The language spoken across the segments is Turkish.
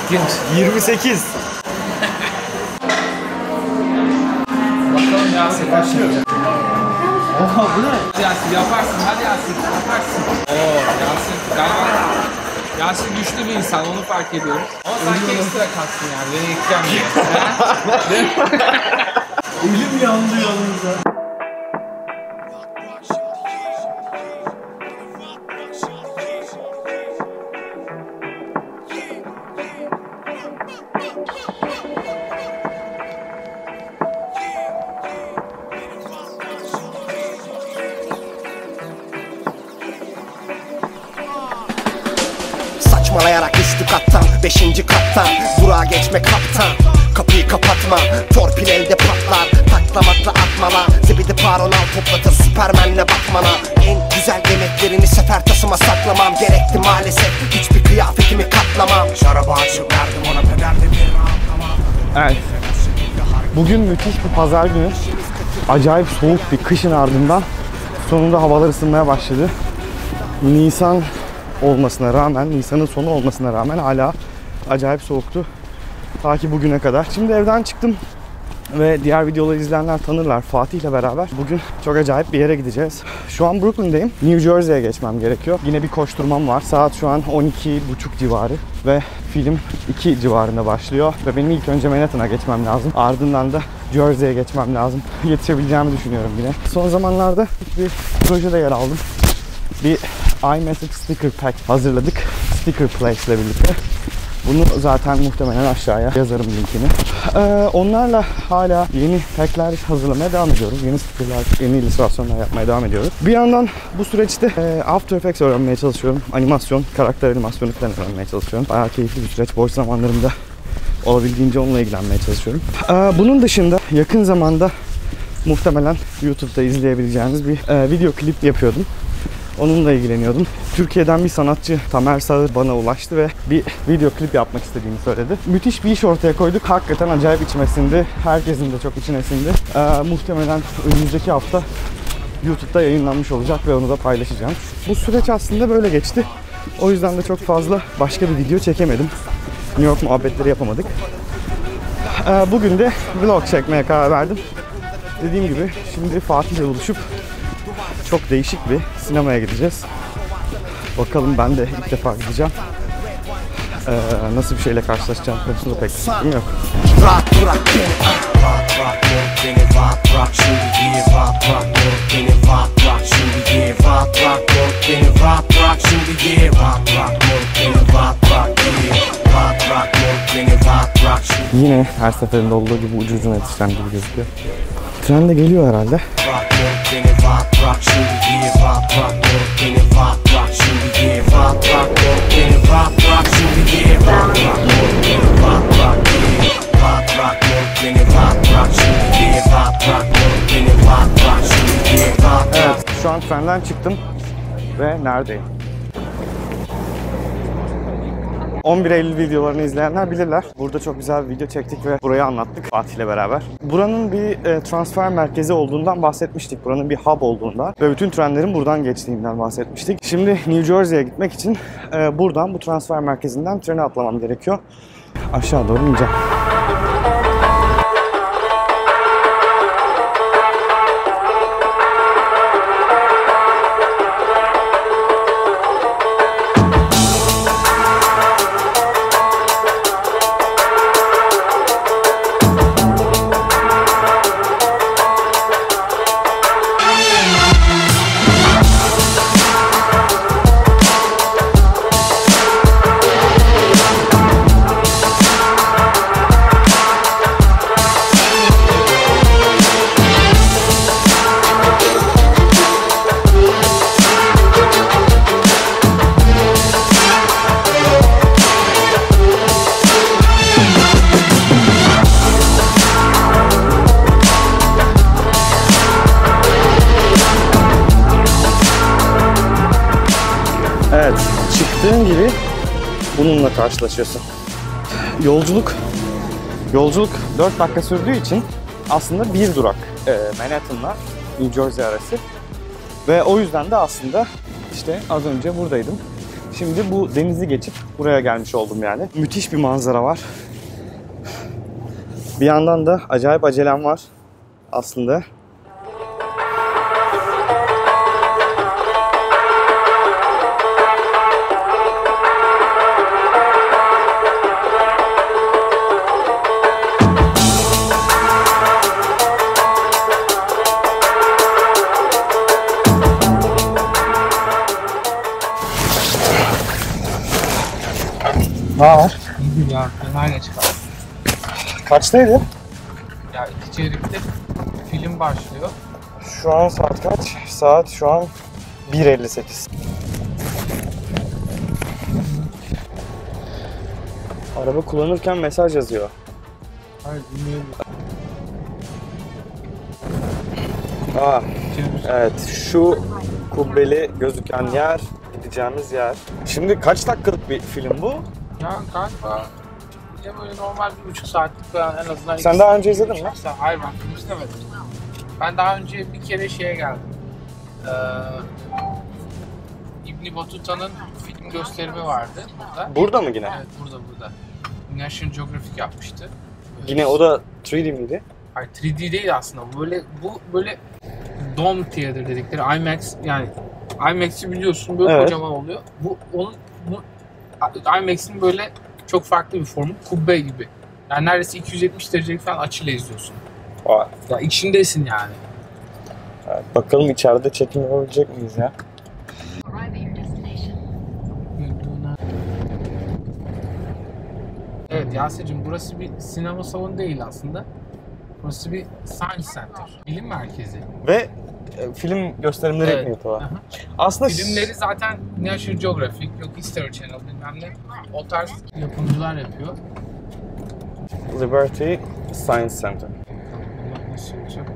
Genç. 28. Bakalım Yasin başlıyor. Oha bu ne? Hadi Yasin yaparsın, hadi Yasin yaparsın. Oo Yasin galiba Yasin güçlü bir insan, onu fark ediyoruz. Ama sanki ekstra kalksın yani, beni ekleyeceğim diye. Elim yandı yanımda. Saçmalayarak üstü kattan, 5. kattan durağa geçme kaptan. Kapıyı kapatma, torpil elde patlar. Taklamakla atmala, zibidi paronal toplatır Süpermenle Batman'a. En güzel yemeklerini sefer tasıma saklamam gerekti maalesef. Hiçbir kıyafetimi katlamam. Şarabı açıp verdim ona pederli bir rahatlama. Evet. Bugün müthiş bir pazar günü. Acayip soğuk bir kışın ardından sonunda havalar ısınmaya başladı. Nisan olmasına rağmen, Nisan'ın sonu olmasına rağmen hala acayip soğuktu. Ta ki bugüne kadar. Şimdi evden çıktım ve diğer videoları izleyenler tanırlar. Fatih ile beraber bugün çok acayip bir yere gideceğiz. Şu an Brooklyn'deyim. New Jersey'ye geçmem gerekiyor. Yine bir koşturmam var. Saat şu an 12.30 civarı ve film 2 civarında başlıyor. Ve benim ilk önce Manhattan'a geçmem lazım. Ardından da Jersey'ye geçmem lazım. Yetişebileceğimi düşünüyorum yine. Son zamanlarda bir projede yer aldım. Bir iMessage Sticker Pack hazırladık. Sticker Place ile birlikte. Bunu zaten muhtemelen aşağıya yazarım linkini. Onlarla hala yeni packler hazırlamaya devam ediyoruz. Yeni stickerlar, yeni illüstrasyonlar yapmaya devam ediyoruz. Bir yandan bu süreçte After Effects öğrenmeye çalışıyorum. Animasyon, karakter animasyonu falan öğrenmeye çalışıyorum. Bayağı keyifli bir süreç. Boş zamanlarımda olabildiğince onunla ilgilenmeye çalışıyorum. Bunun dışında yakın zamanda muhtemelen YouTube'da izleyebileceğiniz bir video klip yapıyordum. Onunla ilgileniyordum. Türkiye'den bir sanatçı Tamer Sağır bana ulaştı ve bir video klip yapmak istediğini söyledi. Müthiş bir iş ortaya koyduk. Hakikaten acayip içime sindi. Herkesin de çok içine sindi. Muhtemelen önümüzdeki hafta YouTube'da yayınlanmış olacak ve onu da paylaşacağım. Bu süreç aslında böyle geçti. O yüzden de çok fazla başka bir video çekemedim. New York muhabbetleri yapamadık. Bugün de vlog çekmeye karar verdim. Dediğim gibi şimdi Fatih'le buluşup çok değişik bir sinemaya gideceğiz. Bakalım, ben de ilk defa gideceğim. Nasıl bir şeyle karşılaşacağım konusunda pek fikrim yok. Rahat bırak beni, rahat bırak beni, rahat bırak şimdi, rahat bırak beni, rahat bırak şimdi, rahat bırak beni, rahat bırak şimdi, rahat bırak beni, rahat bırak beni, rahat bırak beni, rahat bırak şimdi. Yine her seferinde olduğu gibi ucu ucuna yetişen gibi gözüküyor. Tren de geliyor herhalde. Rahat beni, rahat bırak şimdi, rahat bırak beni, rahat bırak şimdi, rahat bırak beni, rahat bırak şimdi, rahat bırak beni, rahat bırak beni, rahat bırak beni, rahat bırak şimdi, rahat bırak beni, rahat bırak şimdi, rahat bırak. Evet, şu an trenden çıktım ve neredeyim? 11 Eylül videolarını izleyenler bilirler. Burada çok güzel bir video çektik ve burayı anlattık Fatih'le beraber. Buranın bir transfer merkezi olduğundan bahsetmiştik. Buranın bir hub olduğundan ve bütün trenlerin buradan geçtiğinden bahsetmiştik. Şimdi New Jersey'ye gitmek için buradan, bu transfer merkezinden trene atlamam gerekiyor. Aşağı doğru ineceğim. Evet, çıktığın gibi bununla karşılaşıyorsun. Yolculuk 4 dakika sürdüğü için aslında bir durak Manhattan'la New Jersey arası. Ve o yüzden de aslında işte az önce buradaydım. Şimdi bu denizi geçip buraya gelmiş oldum yani. Müthiş bir manzara var. Bir yandan da acayip acelem var aslında. Ne var? İyi ya, fena çıkar. Kaçtaydı? Ya iki çeyrekte film başlıyor. Şu an saat kaç? Saat şu an 1:58. Araba kullanırken mesaj yazıyor. Hayır, bilmiyorum. Aa, evet şu kubbeli gözüken yer, gideceğimiz yer. Şimdi kaç dakikalık bir film bu? Ya galiba ya böyle normal 1,5 saatlik falan en azından. Sen daha önce izledin mi? Hayır, ben film izlemedim. Ben daha önce bir kere şeye geldim. İbn Battuta'nın film gösterimi vardı burada. Burada mı yine? Evet, burada. National Geographic yapmıştı. Yine o da 3D miydi? Hayır, 3D değil aslında. Bu böyle Dome Theater dedikleri IMAX, yani IMAX'i biliyorsun, böyle evet, kocaman oluyor. Bu IMAX'in böyle çok farklı bir formu, kubbe gibi. Yani neredeyse 270 derecelik falan açıyla izliyorsun. Vay. Ya içindesin yani. Evet, bakalım içeride çekim yapabilecek miyiz ya? Evet Yasin'cim, burası bir sinema salonu değil aslında. Burası bir Science Center, bilim merkezi. Ve film gösterimleri yapıyor tabii. Aha. Aslında Filmleri zaten National Geographic, yok History Channel bilmem ne, o tarz yapımcılar yapıyor. Liberty Science Center. Bunlar nasıl olacak?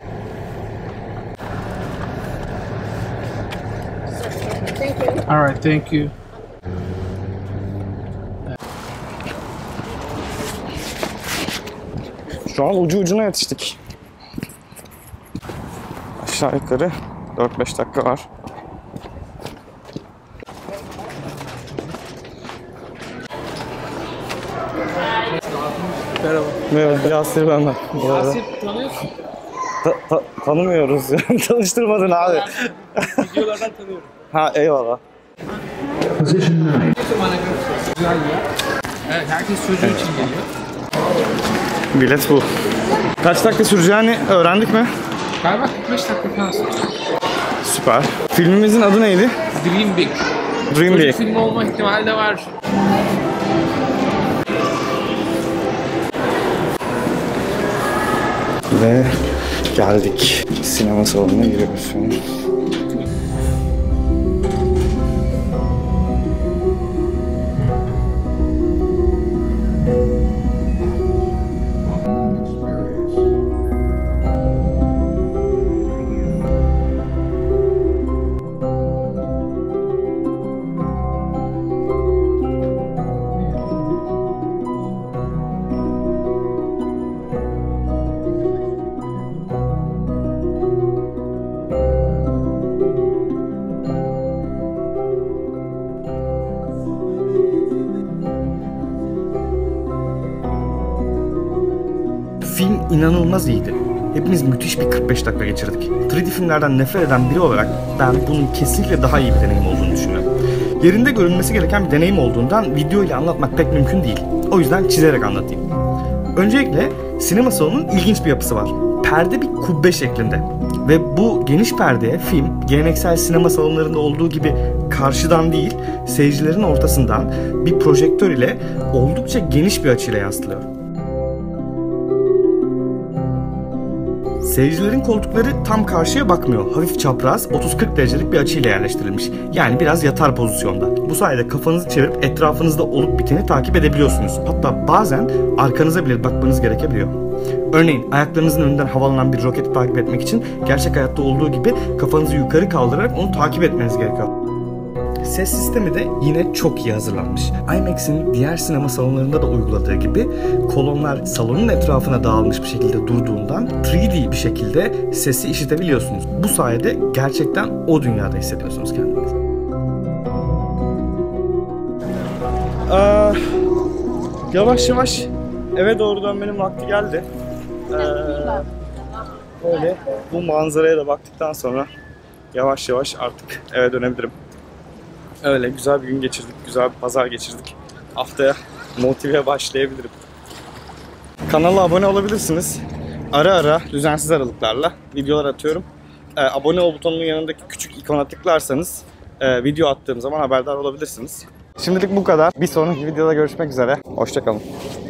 Alright, thank you. Şu an ucu ucuna yetiştik. Aşağı yukarı 4-5 dakika var. Merhaba. Merhaba, Yasir ben de. Yasir tanıyorsun. Tanımıyoruz. Tanıştırmadın abi. Videolardan tanıyorum. Ha, eyvallah. Güzel ya. Evet, herkes çocuğu için geliyor. Bilet bu. Kaç dakika süreceğini öğrendik mi? Galiba 45 dakika falan sürdü. Süper. Filmimizin adı neydi? Dream Big. Dream Çocuk Big. filmi olma ihtimali de var. Ve geldik. Sinema salonuna giriyoruz şimdi. Film inanılmaz iyiydi. Hepimiz müthiş bir 45 dakika geçirdik. 3D filmlerden nefret eden biri olarak ben bunun kesinlikle daha iyi bir deneyim olduğunu düşünüyorum. Yerinde görülmesi gereken bir deneyim olduğundan video ile anlatmak pek mümkün değil. O yüzden çizerek anlatayım. Öncelikle sinema salonunun ilginç bir yapısı var. Perde bir kubbe şeklinde. Ve bu geniş perdeye film, geleneksel sinema salonlarında olduğu gibi karşıdan değil, seyircilerin ortasından bir projektör ile oldukça geniş bir açıyla yansıtılıyor. Seyircilerin koltukları tam karşıya bakmıyor. Hafif çapraz, 30-40 derecelik bir açıyla yerleştirilmiş. Yani biraz yatar pozisyonda. Bu sayede kafanızı çevirip etrafınızda olup biteni takip edebiliyorsunuz. Hatta bazen arkanıza bile bakmanız gerekebiliyor. Örneğin ayaklarınızın önünden havalanan bir roketi takip etmek için gerçek hayatta olduğu gibi kafanızı yukarı kaldırarak onu takip etmeniz gerekiyor. Ses sistemi de yine çok iyi hazırlanmış. IMAX'in diğer sinema salonlarında da uyguladığı gibi kolonlar salonun etrafına dağılmış bir şekilde durduğundan 3D bir şekilde sesi işitebiliyorsunuz. Bu sayede gerçekten o dünyada hissediyorsunuz kendinizi. Yavaş yavaş eve doğru dönmenin vakti geldi. Böyle bu manzaraya da baktıktan sonra yavaş yavaş artık eve dönebilirim. Öyle güzel bir gün geçirdik, güzel bir pazar geçirdik. Haftaya motive başlayabilirim. Kanala abone olabilirsiniz. Ara ara düzensiz aralıklarla videolar atıyorum. Abone ol butonunun yanındaki küçük ikona tıklarsanız video attığım zaman haberdar olabilirsiniz. Şimdilik bu kadar. Bir sonraki videoda görüşmek üzere. Hoşça kalın.